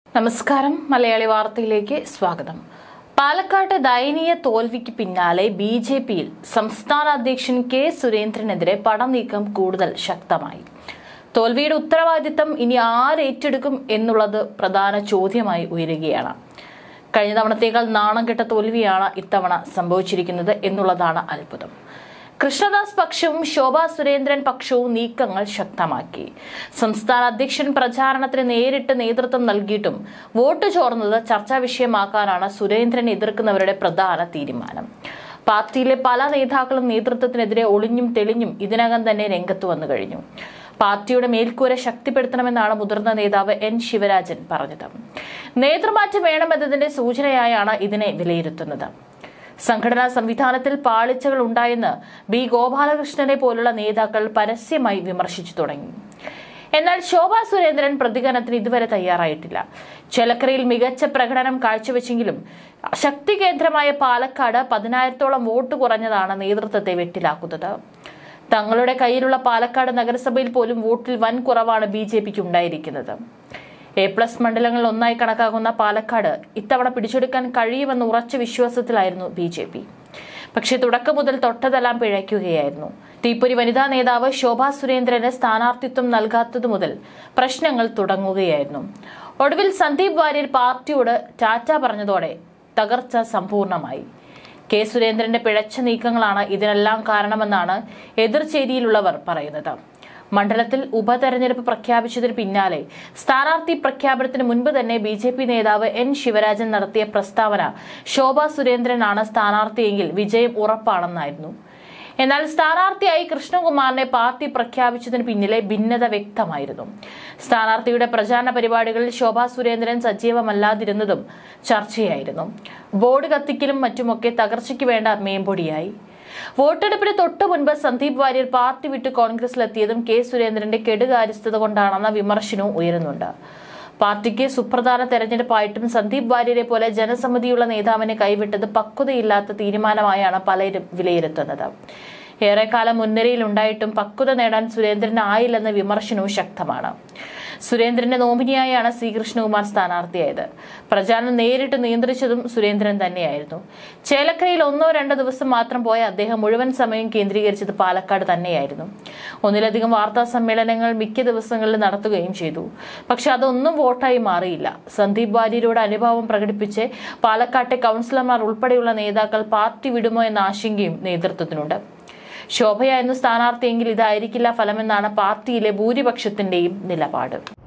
നമസ്കാരം. മലയാളി വാർത്തയിലേക്ക് സ്വാഗതം. പാലക്കാട് ദയനീയ തോൽവിക്ക് പിന്നാലെ ബിജെപിയിൽ സംസ്ഥാന അധ്യക്ഷൻ കെ സുരേന്ദ്രനെതിരെ പടനീക്കം കൂടുതൽ ശക്തമായി. തോൽവിയുടെ ഉത്തരവാദിത്തം ഇനി ആരേറ്റെടുക്കും എന്നുള്ളത് പ്രധാന ചോദ്യമായി ഉയരുകയാണ്. കഴിഞ്ഞ തവണത്തേക്കാൾ നാണം കെട്ട തോൽവിയാണ് ഇത്തവണ സംഭവിച്ചിരിക്കുന്നത് എന്നുള്ളതാണ് അത്ഭുതം. കൃഷ്ണദാസ് പക്ഷവും ശോഭാ സുരേന്ദ്രൻ പക്ഷവും നീക്കങ്ങൾ ശക്തമാക്കി. സംസ്ഥാന അധ്യക്ഷൻ പ്രചാരണത്തിന് നേരിട്ട് നേതൃത്വം നൽകിയിട്ടും വോട്ട് ചോർന്നത് ചർച്ചാ വിഷയമാക്കാനാണ് സുരേന്ദ്രനെ എതിർക്കുന്നവരുടെ പ്രധാന തീരുമാനം. പാർട്ടിയിലെ പല നേതാക്കളും നേതൃത്വത്തിനെതിരെ ഒളിഞ്ഞും തെളിഞ്ഞും ഇതിനകം തന്നെ രംഗത്ത് വന്നു കഴിഞ്ഞു. പാർട്ടിയുടെ മേൽക്കൂര ശക്തിപ്പെടുത്തണമെന്നാണ് മുതിർന്ന നേതാവ് എൻ ശിവരാജൻ പറഞ്ഞത്. നേതൃമാറ്റം വേണമെന്നതിന്റെ സൂചനയായാണ് ഇതിനെ വിലയിരുത്തുന്നത്. സംഘടനാ സംവിധാനത്തിൽ പാളിച്ചകൾ ഉണ്ടായെന്ന് ബി ഗോപാലകൃഷ്ണനെ പോലുള്ള നേതാക്കൾ പരസ്യമായി വിമർശിച്ചു തുടങ്ങി. എന്നാൽ ശോഭാ സുരേന്ദ്രൻ പ്രതികരണത്തിന് ഇതുവരെ തയ്യാറായിട്ടില്ല. ചേലക്കരയിൽ മികച്ച പ്രകടനം കാഴ്ചവെച്ചെങ്കിലും ശക്തി കേന്ദ്രമായ പാലക്കാട് 10,000-ഓളം വോട്ട് കുറഞ്ഞതാണ് നേതൃത്വത്തെ വെട്ടിലാക്കുന്നത്. തങ്ങളുടെ കയ്യിലുള്ള പാലക്കാട് നഗരസഭയിൽ പോലും വോട്ടിൽ വൻ കുറവാണ് ബിജെപിക്ക് ഉണ്ടായിരിക്കുന്നത്. A+ മണ്ഡലങ്ങളിൽ ഒന്നായി കണക്കാക്കുന്ന പാലക്കാട് ഇത്തവണ പിടിച്ചെടുക്കാൻ കഴിയുമെന്ന ഉറച്ച വിശ്വാസത്തിലായിരുന്നു ബിജെപി. പക്ഷേ തുടക്കം മുതൽ തൊട്ടതെല്ലാം പിഴയ്ക്കുകയായിരുന്നു. തീപ്പൊരി വനിതാ നേതാവ് ശോഭാ സുരേന്ദ്രന് സ്ഥാനാർത്ഥിത്വം നൽകാത്തതു മുതൽ പ്രശ്നങ്ങൾ തുടങ്ങുകയായിരുന്നു. ഒടുവിൽ സന്ദീപ് വാര്യർ പാർട്ടിയോട് ടാറ്റ പറഞ്ഞതോടെ തകർച്ച സമ്പൂർണമായി. കെ സുരേന്ദ്രന്റെ പിഴച്ച നീക്കങ്ങളാണ് ഇതിനെല്ലാം കാരണമെന്നാണ് എതിർചേരിയിലുള്ളവർ പറയുന്നത്. മണ്ഡലത്തിൽ ഉപതെരഞ്ഞെടുപ്പ് പ്രഖ്യാപിച്ചതിന് പിന്നാലെ സ്ഥാനാർത്ഥി പ്രഖ്യാപനത്തിന് മുൻപ് തന്നെ ബിജെപി നേതാവ് എൻ ശിവരാജൻ നടത്തിയ പ്രസ്താവന ശോഭാ സുരേന്ദ്രനാണ് സ്ഥാനാർത്ഥിയെങ്കിൽ വിജയം ഉറപ്പാണെന്നായിരുന്നു. എന്നാൽ സ്ഥാനാർത്ഥിയായി കൃഷ്ണകുമാറിനെ പാർട്ടി പ്രഖ്യാപിച്ചതിന് പിന്നിലെ ഭിന്നത വ്യക്തമായിരുന്നു. സ്ഥാനാർത്ഥിയുടെ പ്രചാരണ പരിപാടികളിൽ ശോഭാ സുരേന്ദ്രൻ സജീവമല്ലാതിരുന്നതും ചർച്ചയായിരുന്നു. ബോർഡ് കത്തിക്കലും മറ്റുമൊക്കെ തകർച്ചയ്ക്ക് വേണ്ട മേമ്പൊടിയായി. വോട്ടെടുപ്പിന് തൊട്ടു മുൻപ് സന്ദീപ് വാര്യർ പാർട്ടി വിട്ട് കോൺഗ്രസിലെത്തിയതും കെ സുരേന്ദ്രന്റെ കെടുകാര്യസ്ഥത കൊണ്ടാണെന്ന വിമർശനവും ഉയരുന്നുണ്ട്. പാർട്ടിക്ക് സുപ്രധാന തെരഞ്ഞെടുപ്പായിട്ടും സന്ദീപ് വാര്യരെ പോലെ ജനസമ്മതിയുള്ള നേതാവിനെ കൈവിട്ടത് പക്വതയില്ലാത്ത തീരുമാനമായാണ് പലരും വിലയിരുത്തുന്നത്. ഏറെക്കാലം മുൻനിരയിലുണ്ടായിട്ടും പക്വത നേടാൻ സുരേന്ദ്രന് ആയില്ലെന്ന വിമർശനവും ശക്തമാണ്. സുരേന്ദ്രന്റെ നോമിനിയായാണ് സി കൃഷ്ണകുമാർ സ്ഥാനാർത്ഥിയായത്. പ്രചാരണം നേരിട്ട് നിയന്ത്രിച്ചതും സുരേന്ദ്രൻ തന്നെയായിരുന്നു. ചേലക്കരയിൽ 1-2 ദിവസം മാത്രം പോയ അദ്ദേഹം മുഴുവൻ സമയം കേന്ദ്രീകരിച്ചത് പാലക്കാട് തന്നെയായിരുന്നു. ഒന്നിലധികം വാർത്താ സമ്മേളനങ്ങൾ മിക്ക ദിവസങ്ങളിൽ നടത്തുകയും ചെയ്തു. പക്ഷെ അതൊന്നും വോട്ടായി മാറിയില്ല. സന്ദീപ് വാര്യരോട് അനുഭാവം പ്രകടിപ്പിച്ച് പാലക്കാട്ടെ കൗൺസിലർമാർ ഉൾപ്പെടെയുള്ള നേതാക്കൾ പാർട്ടി വിടുമോ എന്ന ആശങ്കയും നേതൃത്വത്തിനുണ്ട്. ശോഭയായിരുന്നു സ്ഥാനാർത്ഥിയെങ്കിൽ ഇതായിരിക്കില്ല ഫലമെന്നാണ് പാർട്ടിയിലെ ഭൂരിപക്ഷത്തിന്റെയും നിലപാട്.